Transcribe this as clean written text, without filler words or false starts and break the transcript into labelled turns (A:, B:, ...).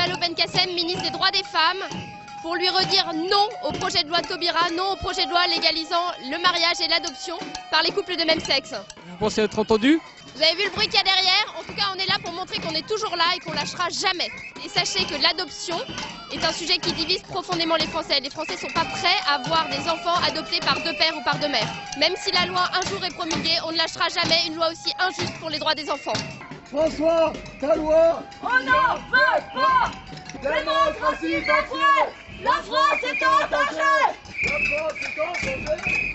A: Vallaud Belkacem, ministre des droits des femmes, pour lui redire non au projet de loi Taubira, non au projet de loi légalisant le mariage et l'adoption par les couples de même sexe.
B: Vous pensez être entendu?
A: Vous avez vu le bruit qu'il y a derrière? En tout cas, on est là pour montrer qu'on est toujours là et qu'on lâchera jamais. Et sachez que l'adoption est un sujet qui divise profondément les Français. Les Français ne sont pas prêts à voir des enfants adoptés par deux pères ou par deux mères. Même si la loi un jour est promulguée, on ne lâchera jamais une loi aussi injuste pour les droits des enfants.
C: François, ta loi,
D: On n'en veut pas. Démocratie bafouée. La France est en danger.
C: la France est en danger.